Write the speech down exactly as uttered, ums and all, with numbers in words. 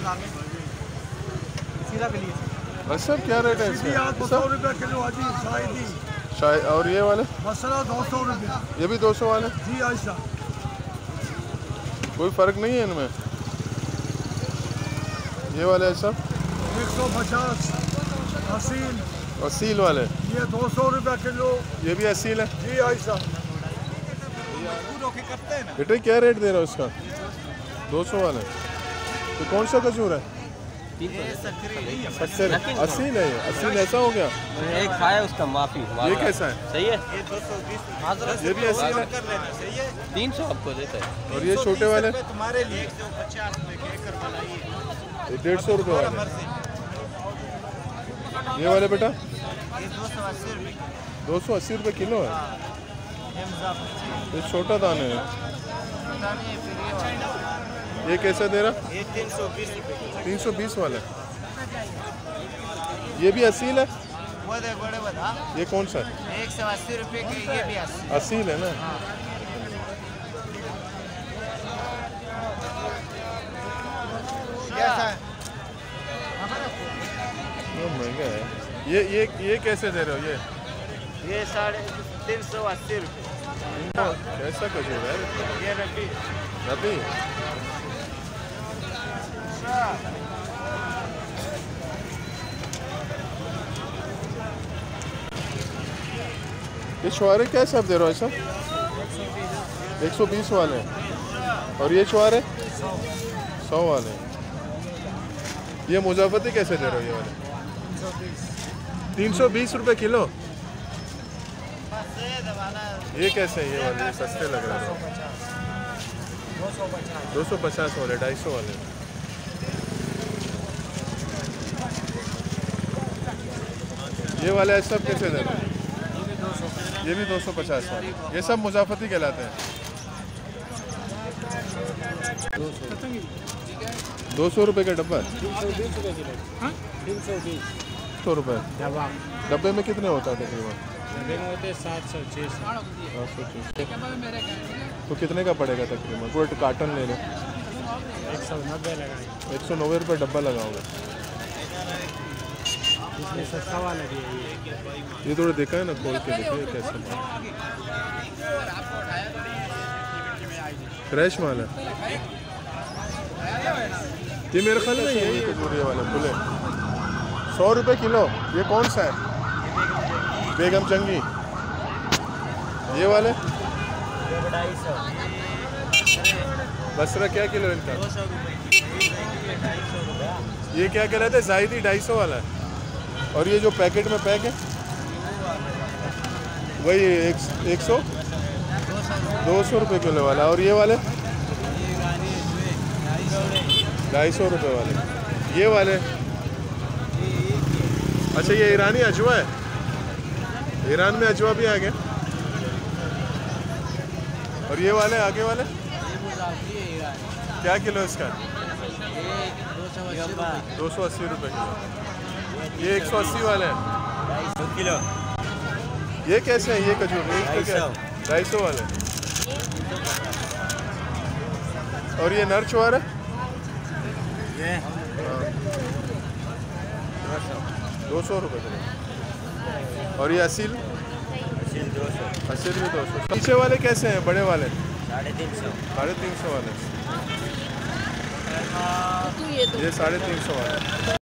अच्छा क्या रेट है इसका? सौ रुपये किलो हाजी शायदी। शायद। और ये वाले मसला दो सौ रुपये। ये भी दो सौ वाले? जी ऐसा कोई फ़र्क नहीं है इनमें? ये वाले ऐसा एक सौ पचास असील। असील वाले ये दो सौ रुपये किलो। ये भी असील है? जी ऐसा। बेटे क्या रेट दे रहा हो इसका? दो सौ वाले। तो कौन सा खजूर है? असील है ये? असील ऐसा हो गया? एक खाया उसका माफी। ये कैसा है? सही है। ये भी असील है? तीन सौ आपको देता है। और ये छोटे वाले तुम्हारे लिए पचास डेढ़ सौ रुपये वाले। ये वाले बेटा दो सौ अस्सी रुपये किलो है। ये छोटा दाने है। ये कैसा दे रहा? ये तीन सौ बीस रुपये। तीन सौ बीस वाला। ये भी असील है? बड़े बड़ा। ये कौन सा है? एक सौ अस्सी रुपये की। ये भी अस्सी। असील है ना? कैसा है? ये महंगा है। ये ये ये कैसे दे रहे हो? ये ये साढ़े तीन सौ अस्सी रुपये। कैसा खजूर है? ये रबी। रबी ये छुआरे क्या सब दे रहे हो ऐसा? एक सौ बीस वाले। और ये छुआरे सौ वाले। ये मुजाफती कैसे दे रहे हो? ये वाले तीन सौ बीस रुपये किलो। ये कैसे है? ये वाले सस्ते लग रहे हैं। दो सौ पचास वाले, ढाई सौ वाले। ये वाले सब कैसे दे रहे हैं? ये भी दो सौ पचास वाले। ये सब मुजाफती कहलाते हैं। दो सौ रुपये का डब्बा? सौ रुपये डब्बे में कितने होता है तकरीबन? डब्बे में होते सात सौ छः सौ। सात सौ छः सौ। तो कितने का पड़ेगा तकरीबन? पूरा कार्टन ले लो। एक सौ नब्बे लगाएंगे। एक सौ नब्बे रुपये डब्बा लगाओगे? इसमें सस्ता वाला भी है। ये थोड़ा देखा है ना, खोल के देखिए कैसा फ्रेश माल है। ये मेरे ख्याल में यही खजूरिया वाले खुले सौ रुपये किलो। ये कौन सा है? बेगम जंगी। ये वाले बसरा क्या किलो इनका? ये क्या कहलाते हैं? जायदी ढाई सौ वाला है। और ये जो पैकेट में पैक है वही एक एक सौ दो सौ रुपये किलो वाला। और ये वाले ढाई सौ रुपये वाले। ये वाले अच्छा ये ईरानी अजवा है? ईरान में अजवा भी आ गया। और ये वाले आगे वाले क्या किलो इसका? दो सौ अस्सी रुपये किलो। ये एक सौ अस्सी वाले हैं किलो। ये कैसे है? ये खजूर ढाई सौ वाले। और ये नर चुआरा ये दो सौ रुपये किलो। और ये असील दो सौ। असील भी दो सौ। पीछे वाले कैसे हैं? बड़े वाले साढ़े तीन सौ। साढ़े तीन सौ वाले। ये साढ़े तीन सौ वाले।